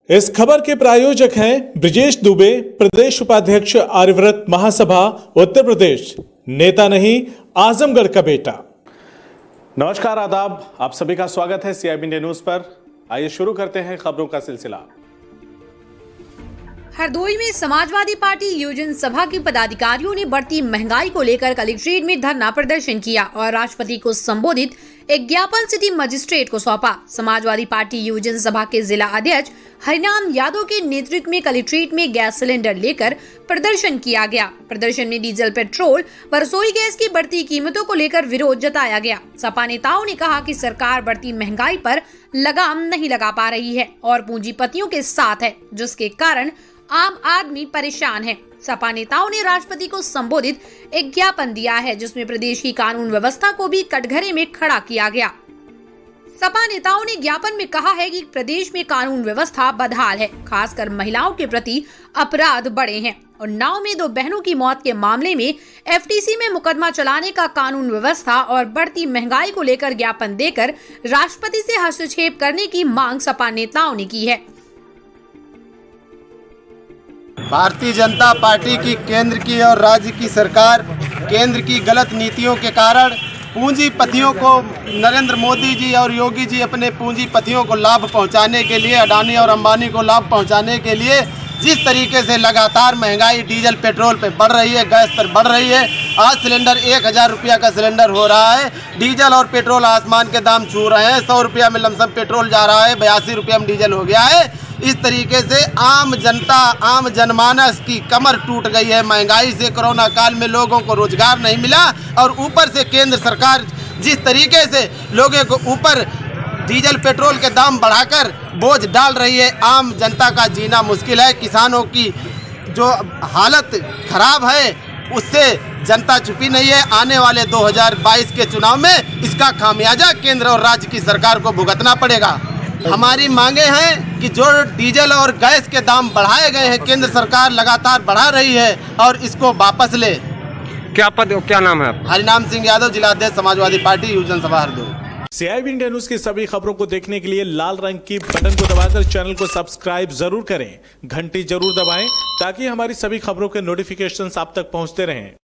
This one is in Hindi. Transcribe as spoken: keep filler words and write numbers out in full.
इस खबर के प्रायोजक हैं ब्रिजेश दुबे, प्रदेश उपाध्यक्ष आर्यव्रत महासभा उत्तर प्रदेश, नेता नहीं आजमगढ़ का बेटा। नमस्कार, आदाब, आप सभी का स्वागत है सीआईबी इंडिया न्यूज पर। आइए शुरू करते हैं खबरों का सिलसिला। हरदोई में समाजवादी पार्टी योजन सभा के पदाधिकारियों ने बढ़ती महंगाई को लेकर कलेक्ट्रेट में धरना प्रदर्शन किया और राष्ट्रपति को संबोधित एक ज्ञापन सिटी मजिस्ट्रेट को सौंपा। समाजवादी पार्टी योजन सभा के जिला अध्यक्ष हरिनाम यादव के नेतृत्व में कलेक्ट्रेट में गैस सिलेंडर लेकर प्रदर्शन किया गया। प्रदर्शन में डीजल, पेट्रोल व रसोई गैस की बढ़ती कीमतों को लेकर विरोध जताया गया। सपा नेताओं ने कहा कि सरकार बढ़ती महंगाई पर लगाम नहीं लगा पा रही है और पूंजीपतियों के साथ है, जिसके कारण आम आदमी परेशान है। सपा नेताओं ने राष्ट्रपति को संबोधित एक ज्ञापन दिया है, जिसमें प्रदेश की कानून व्यवस्था को भी कटघरे में खड़ा किया गया। सपा नेताओं ने ज्ञापन में कहा है कि प्रदेश में कानून व्यवस्था बदहाल है, खासकर महिलाओं के प्रति अपराध बढ़े हैं और नाव में दो बहनों की मौत के मामले में एफटीसी में मुकदमा चलाने का कानून व्यवस्था और बढ़ती महंगाई को लेकर ज्ञापन देकर राष्ट्रपति से हस्तक्षेप करने की मांग सपा नेताओं ने की है। भारतीय जनता पार्टी की केंद्र की और राज्य की सरकार केंद्र की गलत नीतियों के कारण पूंजीपतियों को, नरेंद्र मोदी जी और योगी जी अपने पूंजीपतियों को लाभ पहुंचाने के लिए, अडानी और अंबानी को लाभ पहुंचाने के लिए जिस तरीके से लगातार महंगाई डीजल पेट्रोल पे बढ़ रही है, गैस पर बढ़ रही है। आज सिलेंडर एक हज़ार रुपया का सिलेंडर हो रहा है, डीजल और पेट्रोल आसमान के दाम छू रहे हैं। सौ रुपया में लमसम पेट्रोल जा रहा है, बयासी रुपया में डीजल हो गया है। इस तरीके से आम जनता, आम जनमानस की कमर टूट गई है महंगाई से। कोरोना काल में लोगों को रोजगार नहीं मिला और ऊपर से केंद्र सरकार जिस तरीके से लोगों को ऊपर डीजल पेट्रोल के दाम बढ़ाकर बोझ डाल रही है, आम जनता का जीना मुश्किल है। किसानों की जो हालत खराब है उससे जनता छुपी नहीं है। आने वाले दो हज़ार बाईस के चुनाव में इसका खामियाजा केंद्र और राज्य की सरकार को भुगतना पड़ेगा। हमारी मांगे हैं कि जो डीजल और गैस के दाम बढ़ाए गए हैं, केंद्र सरकार लगातार बढ़ा रही है और इसको वापस ले। क्या पद, क्या नाम है आपका? हरिनाम सिंह यादव, जिला अध्यक्ष समाजवादी पार्टी योजन सभा हरदोई। सीआईबी इंडिया न्यूज की सभी खबरों को देखने के लिए लाल रंग की बटन को दबाकर चैनल को सब्सक्राइब जरूर करें, घंटी जरूर दबाएं ताकि हमारी सभी खबरों के नोटिफिकेशन आप तक पहुंचते रहें।